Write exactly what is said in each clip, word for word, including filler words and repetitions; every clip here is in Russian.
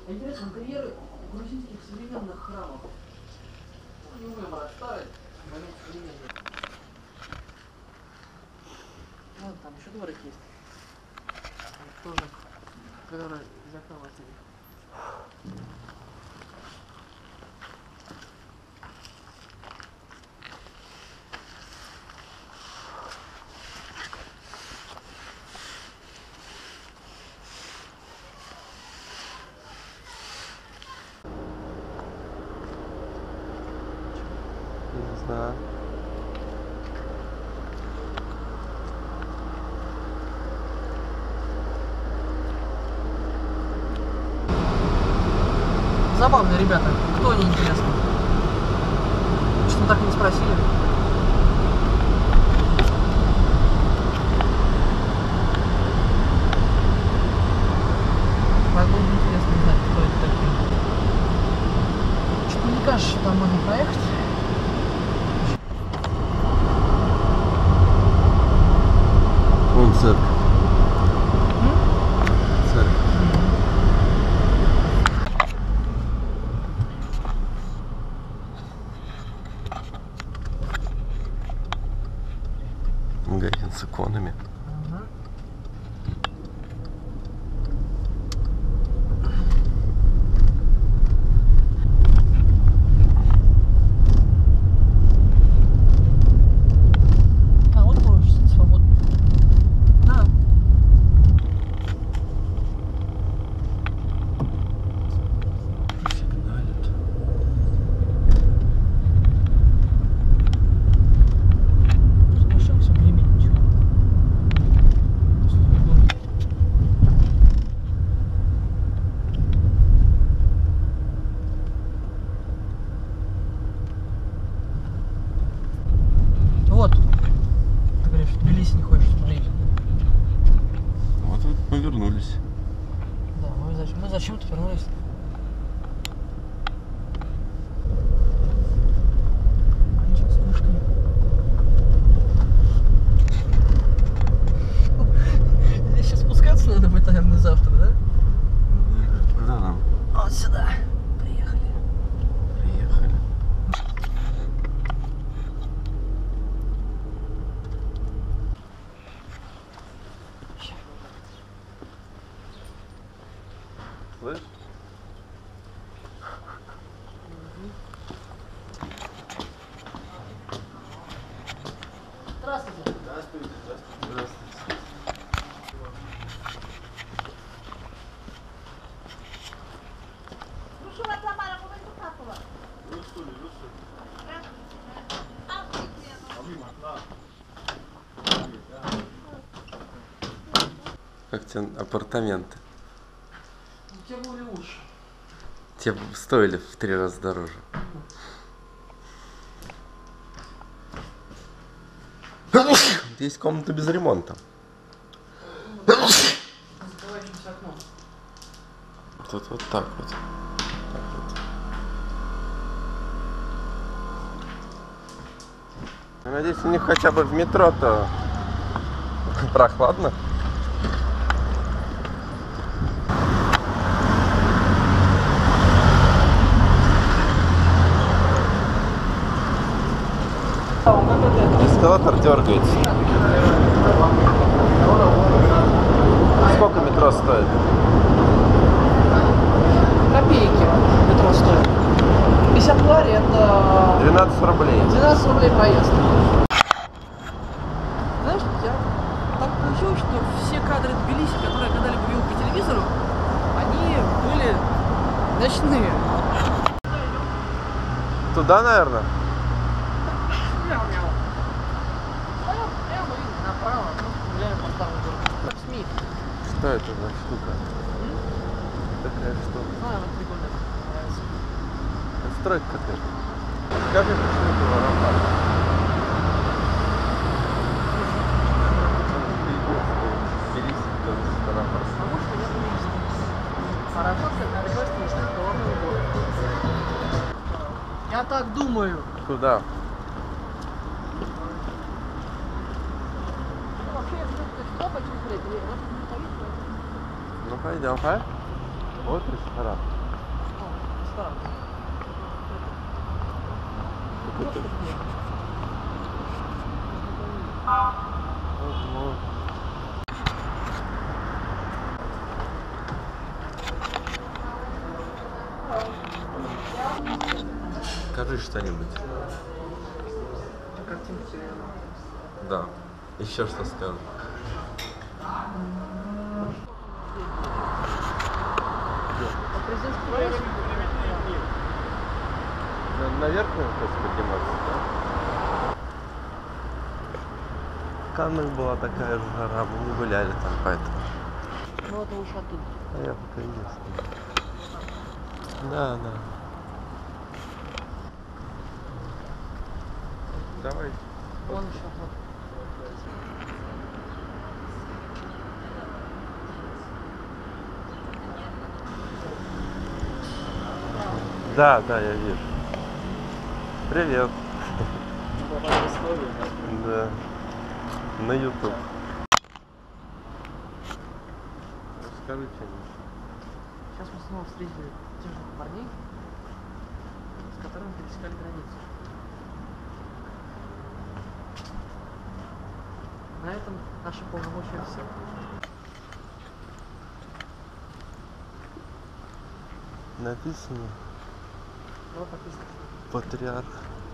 Интересно, интерьеры грузинских современных храмов. Не выбрать старый, более современный. Вот там еще дворик есть. Тоже, который из окна watch. Не знаю. Забавные ребята. Кто они, интересно? Что так и не спросили? Так было бы интересно знать, кто это такие. Что-то мне кажется, что там можно проехать. Вон церковь. М? Церковь. Магазин с иконами. Ага. А, вот площадь свободна. Да. Сигналит. Зачем все гремит ничего? Вот. Ты говоришь, в Тбилиси не хочешь смотреть. Вот вот мы вернулись. Да, мы зачем, мы зачем-то вернулись. Мальчик с мышками. Здесь сейчас спускаться надо будет, наверное, завтра, да? Куда нам? Вот сюда. Приехали. Приехали. Слышь? Здравствуйте. Здравствуйте, здравствуйте. Здравствуйте. Как тебе апартаменты? Те были лучше. Те стоили в три раза дороже. Есть комната без ремонта. Закрывающимся окном. Тут вот так вот. Так вот. Я надеюсь, у них хотя бы в метро-то прохладно. Эскалатор дергается. Сколько метро стоит? Копейки метро стоит. пятьдесят лари это двенадцать рублей. двенадцать рублей проезд. Знаешь, я так получилось, что все кадры Тбилиси, которые я когда-либо видел по телевизору, они были ночные. Туда, наверное? Мяу-мяу. Пойдем прямо и направо, просто гуляем по старому городу. СМИ. Что это за штука? Такая штука. Знаю, вот прикольно. Нравится. Стройка какая-то. Скажи, почему это водопад? Потому что я турист. Пароход, как известно, лежит в головном городе. Я так думаю. Куда? Ну, вообще, я хочу сюда пойти смотреть, или у нас тут стоит, Ну пойдем. А? Вот ресторан. ресторан. Какой-то- Ого. Скажи что-нибудь. Картинка сериала. Да. Еще что скажу. А президентский дворец? На- Наверх надо подниматься, да? В Каннах была такая же жара, мы не гуляли там, поэтому. Ну это уж оттуда. А я пока единственный. Да, да. Давай. Вон еще. Вот. Да, да, я вижу. Привет. Да. На YouTube. Скажи что-нибудь. Сейчас мы снова встретили тех же парней, с которыми пересекали границу. На этом наши полномочия все. Написано Вот написано. патриарх.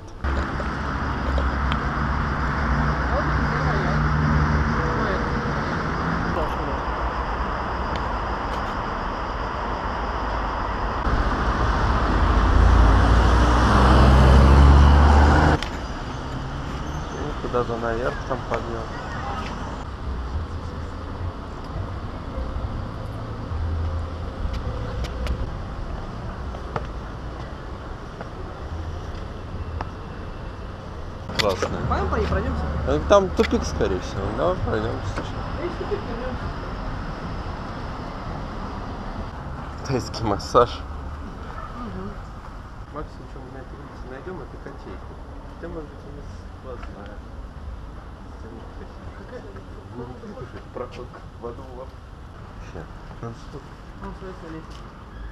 Вот это моя. Моя. Прошлое. И куда-то наверх там подъем. Классно. Пойдем по ней пройдемся. Э, Там тупик, скорее всего. Давай пройдемся. Есть тупик, вернемся. Тайский массаж. Угу. Максимум, что мы на этой улице найдем, это котейку. Ты, может быть, у нас классная. Какая? Проход в воду вообще. Он строится лестница.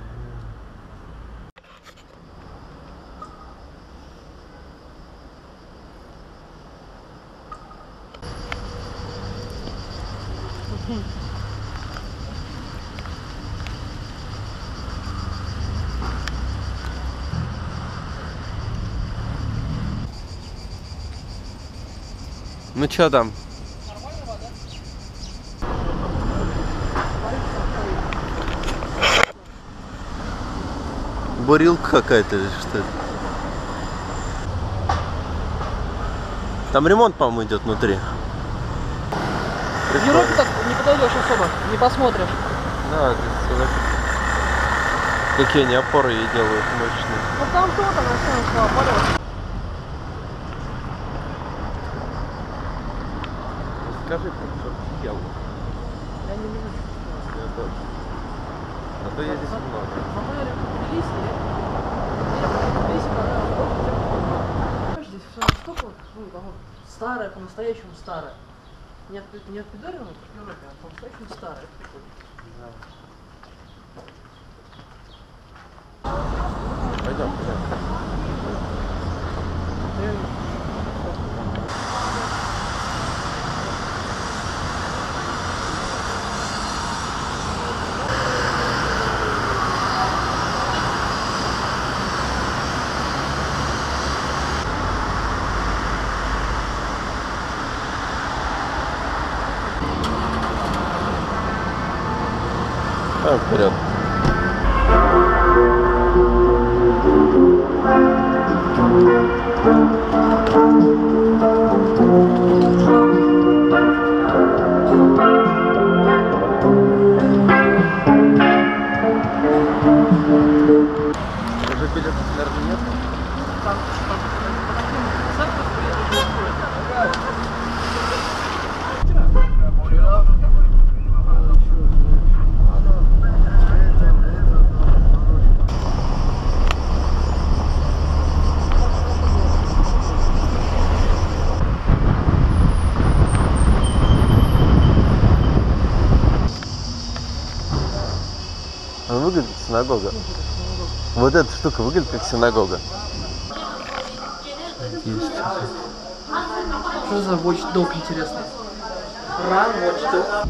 Ну чё там? Нормальная вода? Бурилка какая-то или что это? Там ремонт, по-моему, идет внутри. Ерунду так не подойдешь особо, не посмотришь. Да, здесь сюда какие они опоры ей делают мощные. Ну там кто-то на стену все опаливает. Скажи, что ты делал? Я не вижу. Я тоже. А то я здесь много. Например, в Тбилиси, я в Тбилиси понравилось больше, чем в Москве. Здесь все настолько вот, ну, там вот старое, по-настоящему старое. Не от, не от пидорина, в Европе, а по-настоящему старое. Это прикольно. Пойдем, пойдем. Реально. Пойдем вперед. Уже билетов, наверное, нет. Там, там, по таким центрам билеты не стоят. Он выглядит синагога. Ну, Вот эта штука выглядит как синагога. Что за Watch Dog, интересно? Run, Watch Dog.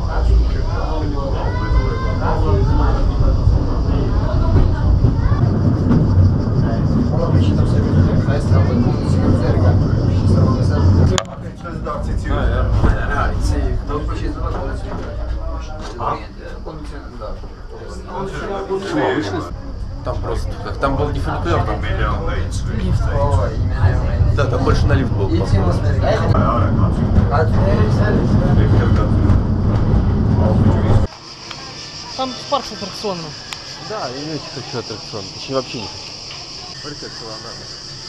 Там просто, там был не фуникулер, там лифт. Да, там больше на лифт был. Там парк с аттракционом. Да, я не очень хочу аттракцион. Точнее, вообще не хочу. Смотри, как колоннада.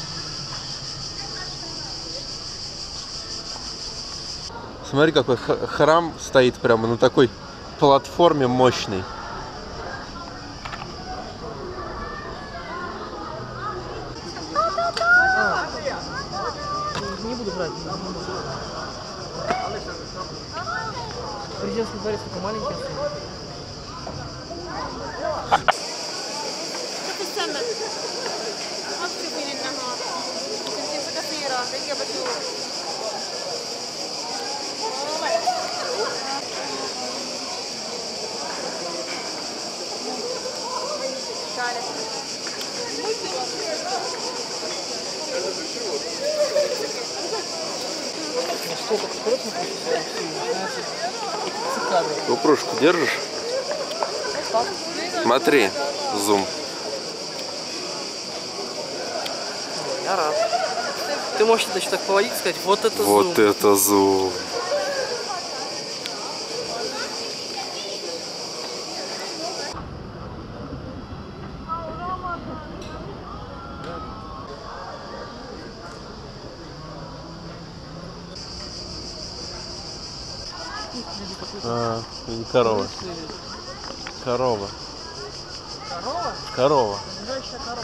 Смотри, какой храм стоит прямо на такой платформе мощной. Не буду брать. Президентский дворец такой маленький. GoPro-шку держишь? Смотри, зум. Я рад. Ты можешь это еще так поводить и сказать, вот это вот зум. Вот это зум. А, не корова. Корова. Корова? Корова. Настоящая корова.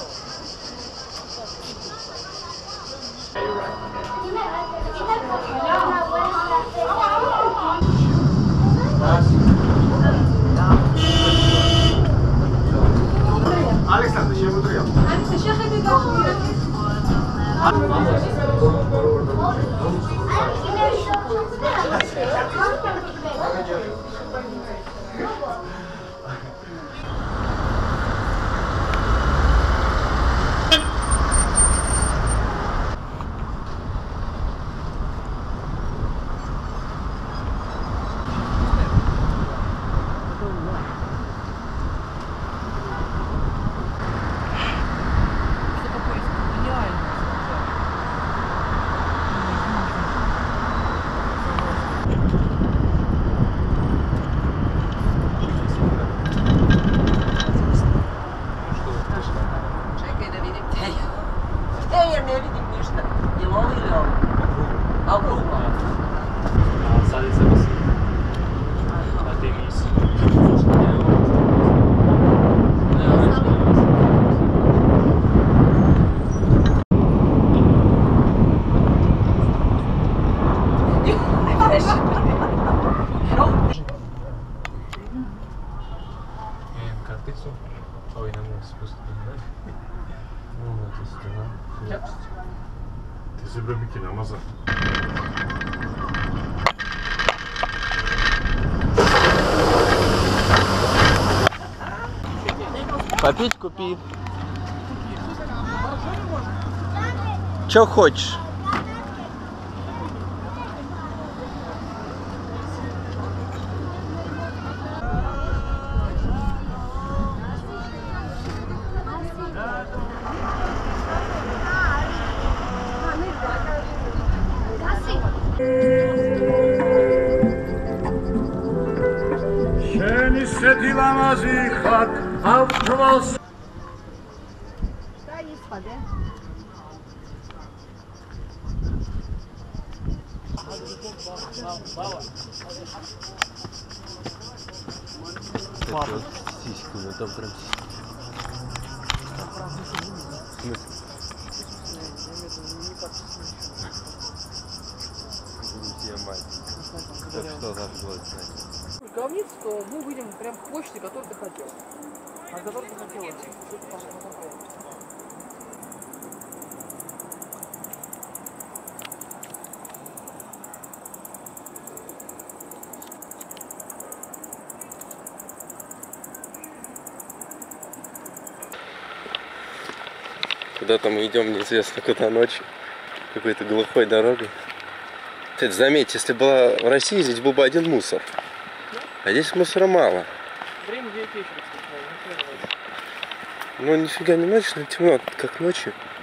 Alexander, ще потрібно. Аліса, ще хай додому. Картицу. Ой, на mnie spustili. No, no to jest to, no. Ty zrobi kino, może. Попить купи. Чё хочешь? Да, есть вода. Это вот сиськи, ну там прям сиськи. Тебе мать. Так что надо было знать. Говнит, что мы выйдем прям к почте, которую ты хотел. А который ты хотел? Куда-то мы идем неизвестно куда ночью. Какой-то глухой дорогой. Кстати, заметьте, если была в России, здесь был бы один мусор. А здесь мусора мало. Время девять вечера, кстати, Ну нифига не ночь, но темно, как ночью.